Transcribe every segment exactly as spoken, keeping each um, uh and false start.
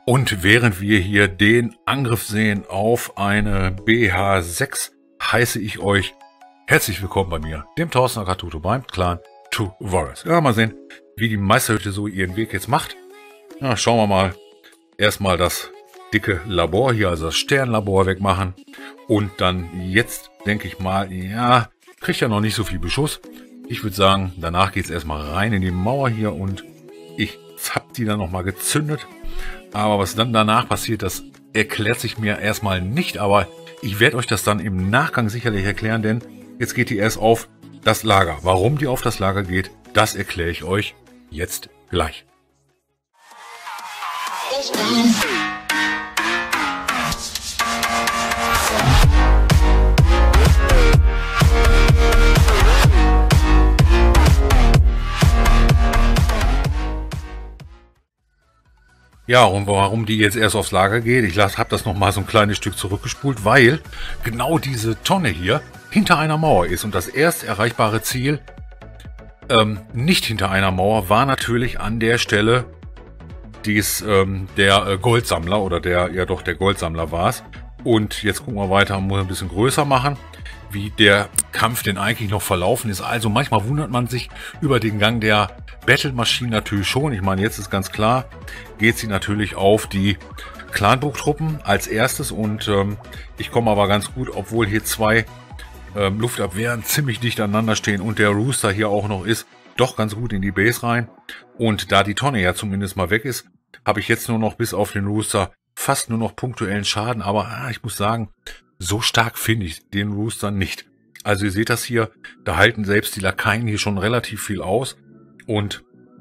Und während wir hier den Angriff sehen auf eine B H sechs, heiße ich euch herzlich willkommen bei mir, dem Thorsten Akatuto beim Clan Two Warriors. Ja, mal sehen, wie die Meisterhütte so ihren Weg jetzt macht. Ja, schauen wir mal. Erstmal das dicke Labor hier, also das Sternlabor wegmachen. Und dann jetzt, denke ich mal, ja, kriegt ja noch nicht so viel Beschuss. Ich würde sagen, danach geht es erstmal rein in die Mauer hier und ich hab die dann nochmal gezündet. Aber was dann danach passiert, das erklärt sich mir erstmal nicht. Aber ich werde euch das dann im Nachgang sicherlich erklären, denn jetzt geht die erst auf das Lager. Warum die auf das Lager geht, das erkläre ich euch jetzt gleich. Ja, und warum die jetzt erst aufs Lager geht, ich habe das noch mal so ein kleines Stück zurückgespult, weil genau diese Tonne hier hinter einer Mauer ist. Und das erst erreichbare Ziel, ähm, nicht hinter einer Mauer, war natürlich an der Stelle dies, ähm, der äh, Goldsammler oder der, ja doch, der Goldsammler war es. Und jetzt gucken wir weiter, muss ein bisschen größer machen, wie der Kampf denn eigentlich noch verlaufen ist. Also manchmal wundert man sich über den Gang der Battle-Maschinen natürlich schon. Ich meine, jetzt ist ganz klar, geht sie natürlich auf die Clanburg-Truppen als erstes. Und ähm, ich komme aber ganz gut, obwohl hier zwei ähm, Luftabwehren ziemlich dicht aneinander stehen und der Rooster hier auch noch ist, doch ganz gut in die Base rein. Und da die Tonne ja zumindest mal weg ist, habe ich jetzt nur noch bis auf den Rooster fast nur noch punktuellen Schaden. Aber ah, ich muss sagen, so stark finde ich den Rooster nicht. Also ihr seht das hier, da halten selbst die Lakaien hier schon relativ viel aus. Und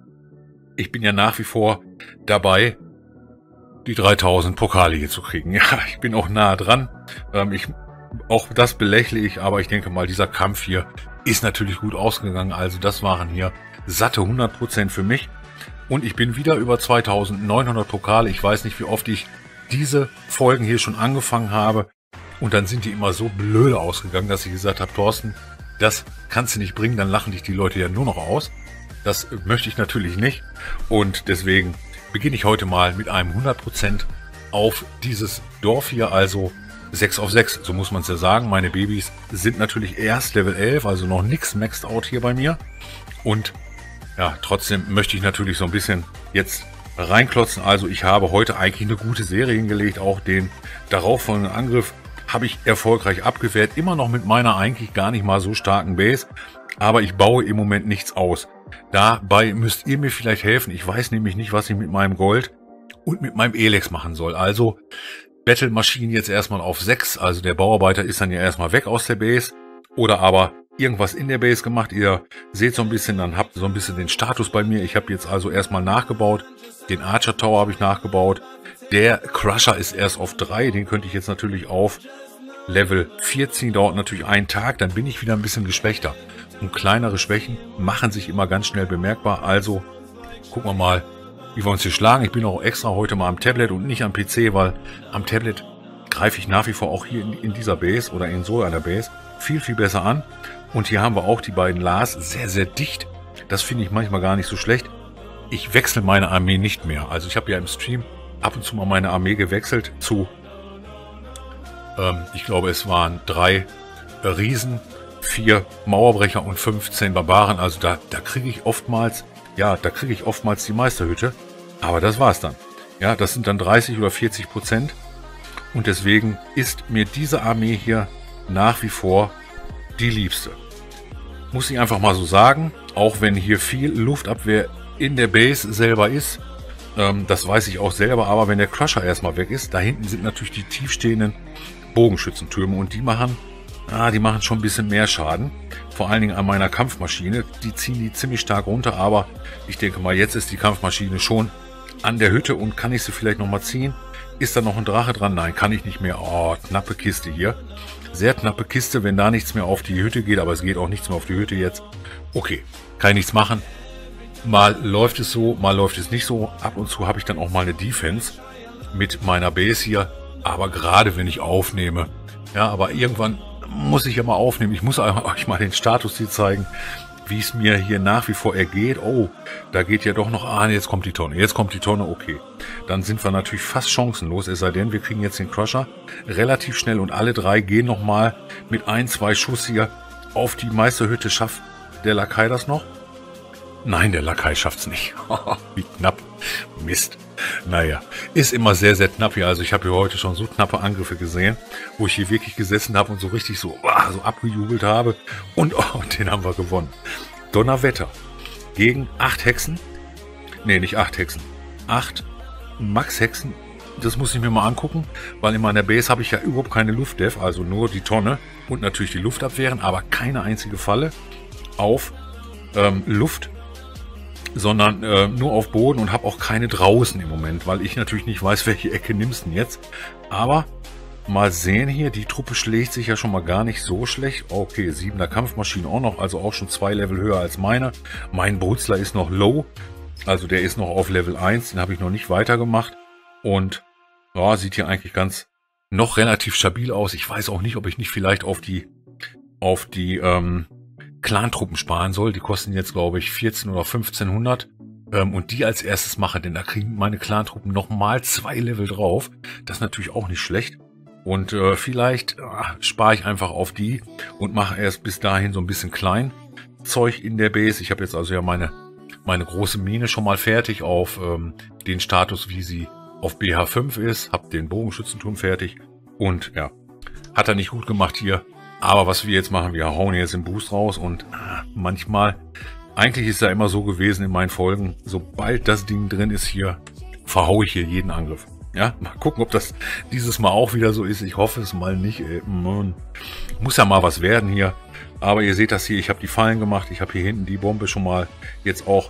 ich bin ja nach wie vor dabei, die dreitausend Pokale hier zu kriegen. Ja, ich bin auch nah dran. Ähm, ich, auch das belächle ich, aber ich denke mal, dieser Kampf hier ist natürlich gut ausgegangen. Also das waren hier satte hundert Prozent für mich. Und ich bin wieder über zweitausendneunhundert Pokale. Ich weiß nicht, wie oft ich diese Folgen hier schon angefangen habe. Und dann sind die immer so blöde ausgegangen, dass ich gesagt habe, Thorsten, das kannst du nicht bringen, dann lachen dich die Leute ja nur noch aus. Das möchte ich natürlich nicht. Und deswegen beginne ich heute mal mit einem hundert Prozent auf dieses Dorf hier, also sechs auf sechs, so muss man es ja sagen. Meine Babys sind natürlich erst Level elf, also noch nichts maxed out hier bei mir. Und ja, trotzdem möchte ich natürlich so ein bisschen jetzt reinklotzen. Also ich habe heute eigentlich eine gute Serie hingelegt, auch den darauffolgenden Angriff habe ich erfolgreich abgewehrt, immer noch mit meiner eigentlich gar nicht mal so starken Base, aber ich baue im Moment nichts aus. Dabei müsst ihr mir vielleicht helfen, ich weiß nämlich nicht, was ich mit meinem Gold und mit meinem Elex machen soll. Also Battle-Maschinen jetzt erstmal auf sechs, also der Bauarbeiter ist dann ja erstmal weg aus der Base oder aber irgendwas in der Base gemacht. Ihr seht so ein bisschen, dann habt ihr so ein bisschen den Status bei mir. Ich habe jetzt also erstmal nachgebaut, den Archer Tower habe ich nachgebaut. Der Crusher ist erst auf drei, den könnte ich jetzt natürlich auf Level vier ziehen, dauert natürlich einen Tag, dann bin ich wieder ein bisschen geschwächter. Und kleinere Schwächen machen sich immer ganz schnell bemerkbar, also gucken wir mal, wie wir uns hier schlagen. Ich bin auch extra heute mal am Tablet und nicht am P C, weil am Tablet greife ich nach wie vor auch hier in, in dieser Base oder in so einer Base viel, viel besser an. Und hier haben wir auch die beiden Lars sehr, sehr dicht. Das finde ich manchmal gar nicht so schlecht. Ich wechsle meine Armee nicht mehr. Also ich habe ja im Stream ab und zu mal meine Armee gewechselt zu, ähm, ich glaube es waren drei äh, Riesen, vier Mauerbrecher und fünfzehn Barbaren. Also da, da kriege ich oftmals, ja, da kriege ich oftmals die Meisterhütte. Aber das war's dann. Ja, das sind dann dreißig oder vierzig Prozent. Und deswegen ist mir diese Armee hier nach wie vor die liebste. Muss ich einfach mal so sagen. Auch wenn hier viel Luftabwehr in der Base selber ist. Ähm, das weiß ich auch selber. Aber wenn der Crusher erstmal weg ist, da hinten sind natürlich die tiefstehenden Bogenschützentürme. Und die machen, ah, die machen schon ein bisschen mehr Schaden. Vor allen Dingen an meiner Kampfmaschine. Die ziehen die ziemlich stark runter. Aber ich denke mal, jetzt ist die Kampfmaschine schon an der Hütte. Und kann ich sie vielleicht nochmal ziehen? Ist da noch ein Drache dran? Nein, kann ich nicht mehr. Oh, knappe Kiste hier. Sehr knappe Kiste, wenn da nichts mehr auf die Hütte geht. Aber es geht auch nichts mehr auf die Hütte jetzt. Okay, kann ich nichts machen. Mal läuft es so, mal läuft es nicht so. Ab und zu habe ich dann auch mal eine Defense mit meiner Base hier. Aber gerade wenn ich aufnehme. Ja, aber irgendwann muss ich ja mal aufnehmen. Ich muss euch mal den Status hier zeigen. wie es mir hier nach wie vor ergeht. Oh, da geht ja doch noch, ah, jetzt kommt die Tonne, jetzt kommt die Tonne, okay. Dann sind wir natürlich fast chancenlos, es sei denn, wir kriegen jetzt den Crusher relativ schnell und alle drei gehen nochmal mit ein, zwei Schuss hier auf die Meisterhütte. Schafft der Lakai das noch? Nein, der Lakai schafft's nicht. Wie knapp. Mist. Naja, ist immer sehr, sehr knapp hier. Also ich habe hier heute schon so knappe Angriffe gesehen, wo ich hier wirklich gesessen habe und so richtig so, ah, so abgejubelt habe. Und oh, den haben wir gewonnen. Donnerwetter. Gegen acht Hexen. Nee, nicht acht Hexen. Acht Max-Hexen. Das muss ich mir mal angucken, weil in meiner Base habe ich ja überhaupt keine Luftdef, also nur die Tonne und natürlich die Luftabwehren, aber keine einzige Falle auf ähm, Luft, sondern äh, nur auf Boden und habe auch keine draußen im Moment, weil ich natürlich nicht weiß, welche Ecke nimmst du denn jetzt. Aber mal sehen hier, die Truppe schlägt sich ja schon mal gar nicht so schlecht. Okay, siebener Kampfmaschine auch noch, also auch schon zwei Level höher als meine. Mein Brutzler ist noch low, also der ist noch auf Level eins, den habe ich noch nicht weitergemacht. Und ja, sieht hier eigentlich ganz noch relativ stabil aus. Ich weiß auch nicht, ob ich nicht vielleicht auf die auf die ähm, Clan-Truppen sparen soll. Die kosten jetzt, glaube ich, vierzehn oder fünfzehnhundert. Ähm, und die als erstes mache, denn da kriegen meine Clan-Truppen nochmal zwei Level drauf. Das ist natürlich auch nicht schlecht. Und äh, vielleicht äh, spare ich einfach auf die und mache erst bis dahin so ein bisschen Kleinzeug in der Base. Ich habe jetzt also ja meine, meine große Mine schon mal fertig auf ähm, den Status, wie sie auf B H fünf ist. Habe den Bogenschützenturm fertig. Und ja, hat er nicht gut gemacht hier. Aber was wir jetzt machen, wir hauen jetzt den Boost raus und äh, manchmal, eigentlich ist ja immer so gewesen in meinen Folgen, sobald das Ding drin ist hier, verhaue ich hier jeden Angriff. Ja, mal gucken, ob das dieses Mal auch wieder so ist. Ich hoffe es mal nicht. Ey. Muss ja mal was werden hier. Aber ihr seht das hier, ich habe die Fallen gemacht. Ich habe hier hinten die Bombe schon mal jetzt auch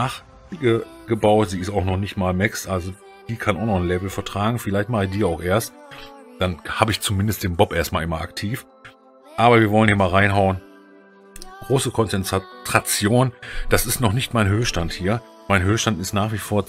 nachgebaut. Sie ist auch noch nicht mal maxed, also die kann auch noch ein Level vertragen. Vielleicht mache ich die auch erst. Dann habe ich zumindest den Bob erstmal immer aktiv. Aber wir wollen hier mal reinhauen. Große Konzentration. Das ist noch nicht mein Höchststand hier. Mein Höchststand ist nach wie vor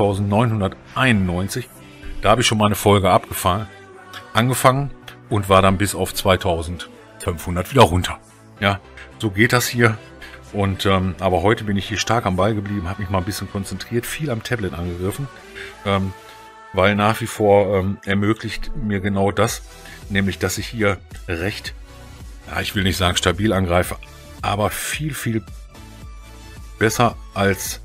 zweitausendneunhunderteinundneunzig. Da habe ich schon mal eine Folge abgefahren, angefangen und war dann bis auf zweitausendfünfhundert wieder runter. Ja, so geht das hier. Und ähm, aber heute bin ich hier stark am Ball geblieben, habe mich mal ein bisschen konzentriert, viel am Tablet angegriffen, ähm, weil nach wie vor ähm, ermöglicht mir genau das, nämlich dass ich hier recht, ja, ich will nicht sagen stabil angreife, aber viel, viel besser als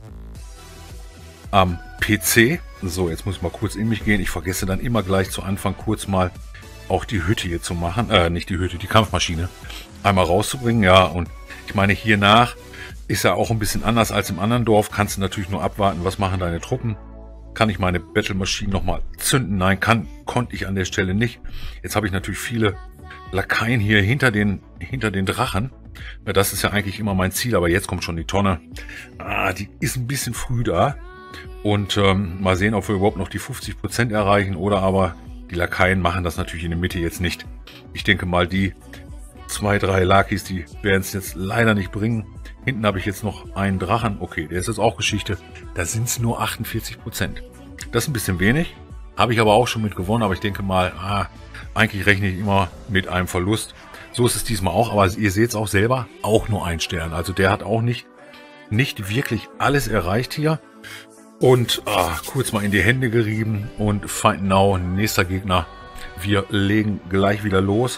am P C. So, jetzt muss ich mal kurz in mich gehen. Ich vergesse dann immer gleich zu Anfang kurz mal auch die Hütte hier zu machen. Äh, nicht die Hütte, die Kampfmaschine einmal rauszubringen. Ja, und ich meine, hier nach ist ja auch ein bisschen anders als im anderen Dorf. Kannst du natürlich nur abwarten, was machen deine Truppen. Kann ich meine Battle-Maschinen nochmal zünden? Nein, kann, konnte ich an der Stelle nicht. Jetzt habe ich natürlich viele Lakaien hier hinter den, hinter den Drachen. Das ist ja eigentlich immer mein Ziel, aber jetzt kommt schon die Tonne. Ah, die ist ein bisschen früh da. Und ähm, mal sehen, ob wir überhaupt noch die fünfzig Prozent erreichen oder aber die Lakaien machen das natürlich in der Mitte jetzt nicht. Ich denke mal, die zwei, drei Lakis, die werden es jetzt leider nicht bringen. Hinten habe ich jetzt noch einen Drachen. Okay, der ist jetzt auch Geschichte. Da sind es nur achtundvierzig Prozent. Das ist ein bisschen wenig. Habe ich aber auch schon mit gewonnen. Aber ich denke mal, ah, eigentlich rechne ich immer mit einem Verlust. So ist es diesmal auch. Aber ihr seht es auch selber, auch nur ein Stern. Also der hat auch nicht, nicht wirklich alles erreicht hier. Und ah, kurz mal in die Hände gerieben und Fight Now, nächster Gegner. Wir legen gleich wieder los.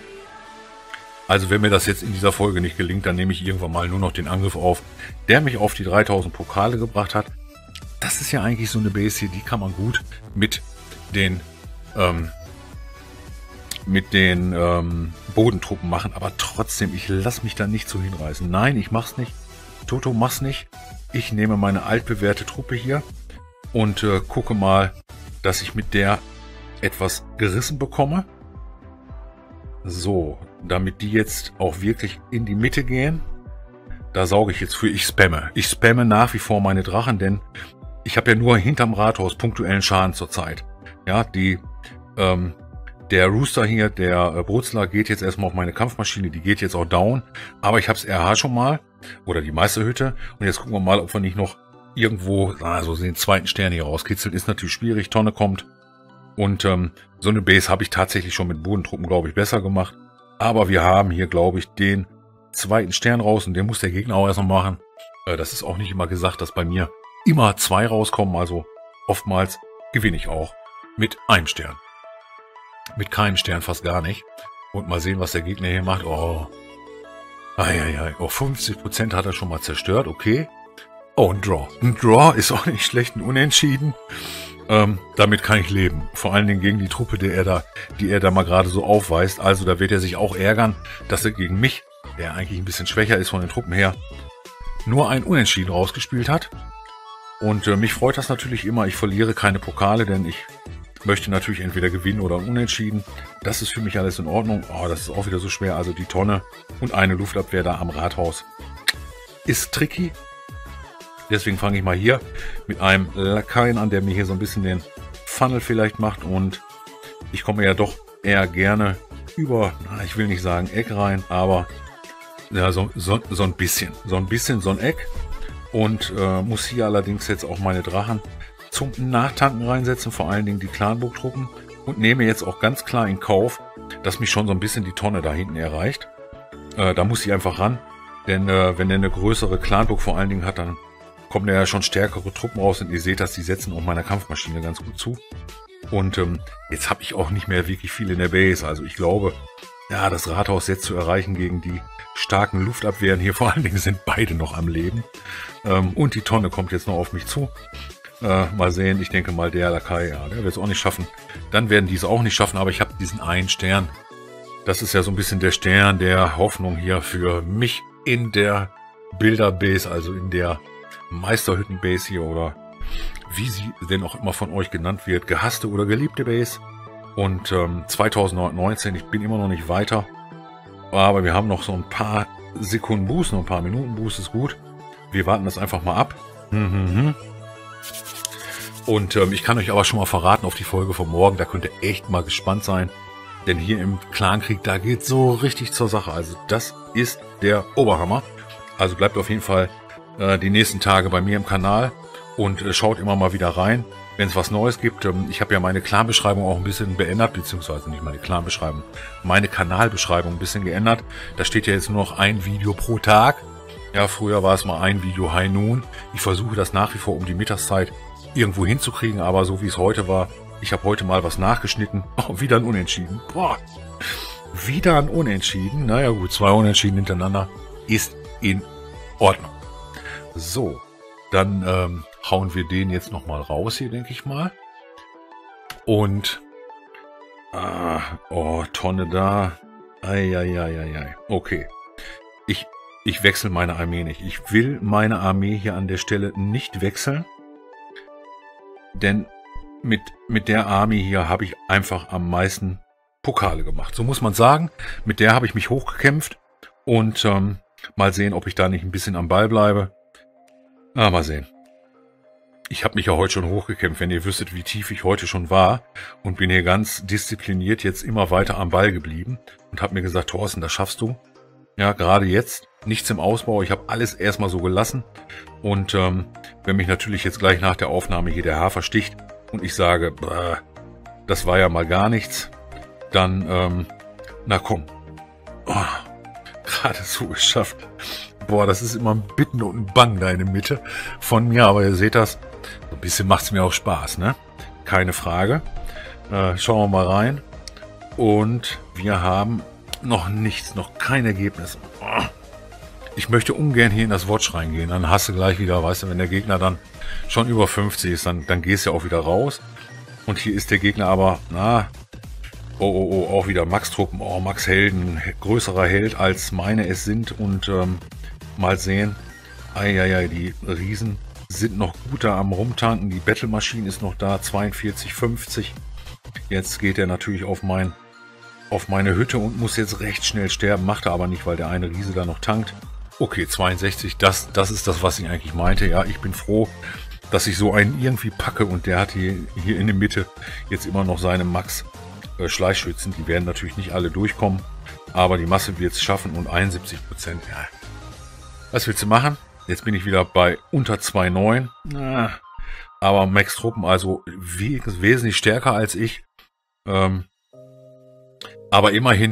Also wenn mir das jetzt in dieser Folge nicht gelingt, dann nehme ich irgendwann mal nur noch den Angriff auf, der mich auf die dreitausend Pokale gebracht hat. Das ist ja eigentlich so eine Base hier, die kann man gut mit den ähm, mit den ähm, Bodentruppen machen. Aber trotzdem, ich lasse mich da nicht so hinreißen. Nein, ich mach's nicht. Toto, mach's nicht. Ich nehme meine altbewährte Truppe hier und äh, gucke mal, dass ich mit der etwas gerissen bekomme. So, damit die jetzt auch wirklich in die Mitte gehen. Da sauge ich jetzt für, ich spamme. Ich spamme nach wie vor meine Drachen, denn ich habe ja nur hinterm Rathaus punktuellen Schaden zurzeit. Ja, die, ähm, der Rooster hier, der äh, Brutzler, geht jetzt erstmal auf meine Kampfmaschine. Die geht jetzt auch down. Aber ich habe das R H schon mal. Oder die Meisterhütte. Und jetzt gucken wir mal, ob wir nicht noch irgendwo, also den zweiten Stern hier rauskitzeln. Ist natürlich schwierig. Tonne kommt. Und ähm, so eine Base habe ich tatsächlich schon mit Bodentruppen, glaube ich, besser gemacht. Aber wir haben hier, glaube ich, den zweiten Stern raus und den muss der Gegner auch erst noch machen. Äh, das ist auch nicht immer gesagt, dass bei mir immer zwei rauskommen, also oftmals gewinne ich auch mit einem Stern. Mit keinem Stern fast gar nicht. Und mal sehen, was der Gegner hier macht. Oh, eieiei. Oh, fünfzig Prozent hat er schon mal zerstört, okay. Oh, ein Draw. Ein Draw ist auch nicht schlecht, ein Unentschieden. Ähm, damit kann ich leben. Vor allen Dingen gegen die Truppe, die er da, die er da mal gerade so aufweist. Also da wird er sich auch ärgern, dass er gegen mich, der eigentlich ein bisschen schwächer ist von den Truppen her, nur ein Unentschieden rausgespielt hat. Und äh, mich freut das natürlich immer. Ich verliere keine Pokale, denn ich möchte natürlich entweder gewinnen oder unentschieden. Das ist für mich alles in Ordnung. Oh, das ist auch wieder so schwer. Also die Tonne und eine Luftabwehr da am Rathaus ist tricky. Deswegen fange ich mal hier mit einem Lakaien an, der mir hier so ein bisschen den Funnel vielleicht macht. Und ich komme ja doch eher gerne über, na, ich will nicht sagen Eck rein, aber ja, so, so, so ein bisschen. So ein bisschen so ein Eck. Und äh, muss hier allerdings jetzt auch meine Drachen zum Nachtanken reinsetzen, vor allen Dingen die Clanburg-Truppen. Und nehme jetzt auch ganz klar in Kauf, dass mich schon so ein bisschen die Tonne da hinten erreicht. Äh, da muss ich einfach ran. Denn äh, wenn der eine größere Clanburg vor allen Dingen hat, dann kommen ja schon stärkere Truppen raus. Und ihr seht, dass die setzen auch meiner Kampfmaschine ganz gut zu. Und ähm, jetzt habe ich auch nicht mehr wirklich viel in der Base. Also ich glaube, ja, das Rathaus jetzt zu erreichen gegen die starken Luftabwehren hier, vor allen Dingen sind beide noch am Leben. Ähm, und die Tonne kommt jetzt noch auf mich zu. Äh, mal sehen, ich denke mal, der Lakai, ja, der wird es auch nicht schaffen. Dann werden die es auch nicht schaffen, aber ich habe diesen einen Stern. Das ist ja so ein bisschen der Stern der Hoffnung hier für mich in der Bilderbase, also in der Meisterhüttenbase hier oder wie sie denn auch immer von euch genannt wird, gehasste oder geliebte Base. Und ähm, zweitausendneunzehn, ich bin immer noch nicht weiter, aber wir haben noch so ein paar Sekunden Boost, noch ein paar Minuten Boost ist gut. Wir warten das einfach mal ab. Mhm. Und ähm, ich kann euch aber schon mal verraten auf die Folge von morgen, da könnt ihr echt mal gespannt sein. Denn hier im Clankrieg, da geht so richtig zur Sache. Also das ist der Oberhammer. Also bleibt auf jeden Fall äh, die nächsten Tage bei mir im Kanal und äh, schaut immer mal wieder rein, wenn es was Neues gibt. Ähm, ich habe ja meine Clan-Beschreibung auch ein bisschen beändert, beziehungsweise nicht meine Clan-Beschreibung, meine Kanalbeschreibung ein bisschen geändert. Da steht ja jetzt nur noch ein Video pro Tag. Ja, früher war es mal ein Video High Noon. Ich versuche das nach wie vor um die Mittagszeit irgendwo hinzukriegen, aber so wie es heute war, ich habe heute mal was nachgeschnitten. Oh, wieder ein Unentschieden. Boah, wieder ein Unentschieden. Naja gut, zwei Unentschieden hintereinander ist in Ordnung. So, dann ähm, hauen wir den jetzt nochmal raus hier, denke ich mal. Und, ah, oh, Tonne da. Eieieiei. Okay, ich, ich wechsle meine Armee nicht. Ich will meine Armee hier an der Stelle nicht wechseln. Denn mit, mit der Armee hier habe ich einfach am meisten Pokale gemacht. So muss man sagen. Mit der habe ich mich hochgekämpft. Und ähm, mal sehen, ob ich da nicht ein bisschen am Ball bleibe. Ah, mal sehen. Ich habe mich ja heute schon hochgekämpft, wenn ihr wüsstet, wie tief ich heute schon war. Und bin hier ganz diszipliniert jetzt immer weiter am Ball geblieben. Und habe mir gesagt, Thorsten, das schaffst du. Ja, gerade jetzt. Nichts im Ausbau. Ich habe alles erstmal so gelassen. Und ähm, wenn mich natürlich jetzt gleich nach der Aufnahme hier der Hafer sticht und ich sage, bäh, das war ja mal gar nichts, dann, ähm, na komm. Oh, gerade so geschafft. Boah, das ist immer ein Bitten und ein Bang da in der Mitte von mir. Aber ihr seht das, so ein bisschen macht es mir auch Spaß, ne? Keine Frage. Äh, schauen wir mal rein. Und wir haben noch nichts, noch kein Ergebnis. Oh. Ich möchte ungern hier in das Watch reingehen. Dann hast du gleich wieder, weißt du, wenn der Gegner dann schon über fünfzig ist, dann, dann gehst du ja auch wieder raus. Und hier ist der Gegner aber, na, oh, oh, oh, auch wieder Max-Truppen, oh, Max-Helden, größerer Held als meine es sind. Und ähm, mal sehen, eieiei, die Riesen sind noch gut da am Rumtanken. Die Battle-Maschine ist noch da, zweiundvierzig, fünfzig. Jetzt geht er natürlich auf mein, auf meine Hütte und muss jetzt recht schnell sterben. Macht er aber nicht, weil der eine Riese da noch tankt. Okay, zweiundsechzig, das, das ist das, was ich eigentlich meinte. Ja, ich bin froh, dass ich so einen irgendwie packe und der hat hier, hier in der Mitte jetzt immer noch seine Max-Schleichschützen. Die werden natürlich nicht alle durchkommen, aber die Masse wird es schaffen und einundsiebzig Prozent, ja. Was willst du machen? Jetzt bin ich wieder bei unter zwei Komma neun. Aber Max-Truppen, also wesentlich stärker als ich. Ähm, aber immerhin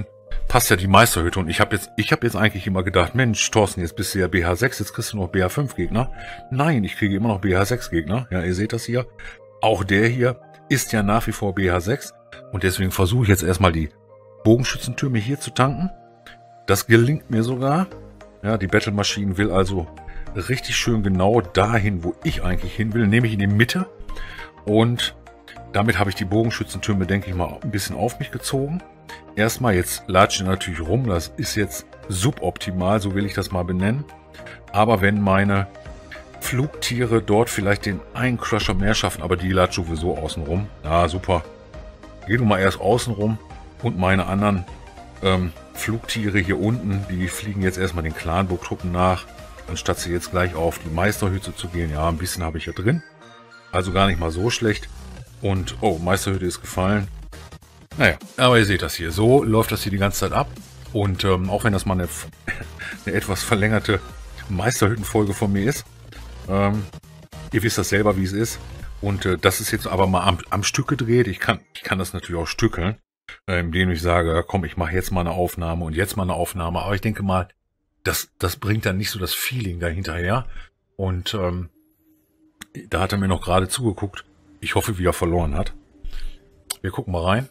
passt ja die Meisterhütte. Und ich habe jetzt, ich habe jetzt eigentlich immer gedacht, Mensch, Thorsten, jetzt bist du ja B H sechs, jetzt kriegst du noch B H fünf Gegner. Nein, ich kriege immer noch B H sechs Gegner. Ja, ihr seht das hier. Auch der hier ist ja nach wie vor B H sechs. Und deswegen versuche ich jetzt erstmal die Bogenschützentürme hier zu tanken. Das gelingt mir sogar. Ja, die Battle Machine will also richtig schön genau dahin, wo ich eigentlich hin will, nämlich in die Mitte. Und damit habe ich die Bogenschützentürme, denke ich mal, ein bisschen auf mich gezogen. Erstmal, jetzt latschen natürlich rum, das ist jetzt suboptimal, so will ich das mal benennen. Aber wenn meine Flugtiere dort vielleicht den einen Crusher mehr schaffen, aber die latschen sowieso außen rum. Ja, super. Geh du mal erst außen rum und meine anderen ähm, Flugtiere hier unten, die fliegen jetzt erstmal den Clanburg-Truppen nach, anstatt sie jetzt gleich auf die Meisterhütte zu gehen. Ja, ein bisschen habe ich ja drin. Also gar nicht mal so schlecht. Und, oh, Meisterhütte ist gefallen. Naja, aber ihr seht das hier. So läuft das hier die ganze Zeit ab. Und ähm, auch wenn das mal eine, eine etwas verlängerte Meisterhüttenfolge von mir ist, ähm, ihr wisst das selber, wie es ist. Und äh, das ist jetzt aber mal am, am Stück gedreht. Ich kann, ich kann das natürlich auch stückeln, äh, indem ich sage, ja, komm, ich mache jetzt mal eine Aufnahme und jetzt mal eine Aufnahme. Aber ich denke mal, das, das bringt dann nicht so das Feeling dahinterher. Und ähm, da hat er mir noch gerade zugeguckt. Ich hoffe, wie er verloren hat. Wir gucken mal rein.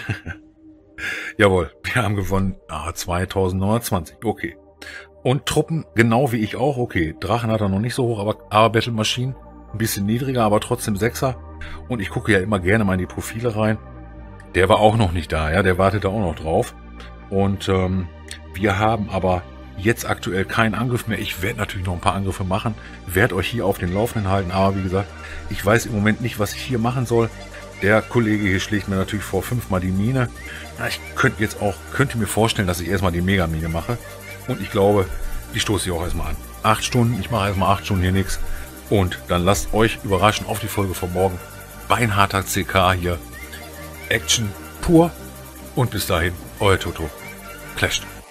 Jawohl, wir haben gewonnen. Ah, zweitausendneunhundertzwanzig. Okay. Und Truppen, genau wie ich auch. Okay, Drachen hat er noch nicht so hoch, aber, aber Battle Machine ein bisschen niedriger, aber trotzdem Sechser. Und ich gucke ja immer gerne mal in die Profile rein. Der war auch noch nicht da, ja, der wartet da auch noch drauf. Und ähm, wir haben aber jetzt aktuell keinen Angriff mehr. Ich werde natürlich noch ein paar Angriffe machen, werde euch hier auf den Laufenden halten. Aber wie gesagt, ich weiß im Moment nicht, was ich hier machen soll. Der Kollege hier schlägt mir natürlich vor fünfmal die Mine. Na, ich könnte jetzt auch, könnte mir vorstellen, dass ich erstmal die Megamine mache. Und ich glaube, die stoße ich auch erstmal an. Acht Stunden, ich mache erstmal acht Stunden hier nichts. Und dann lasst euch überraschen auf die Folge von morgen. Beinharter C K hier. Action pur. Und bis dahin, euer Toto. Clasht.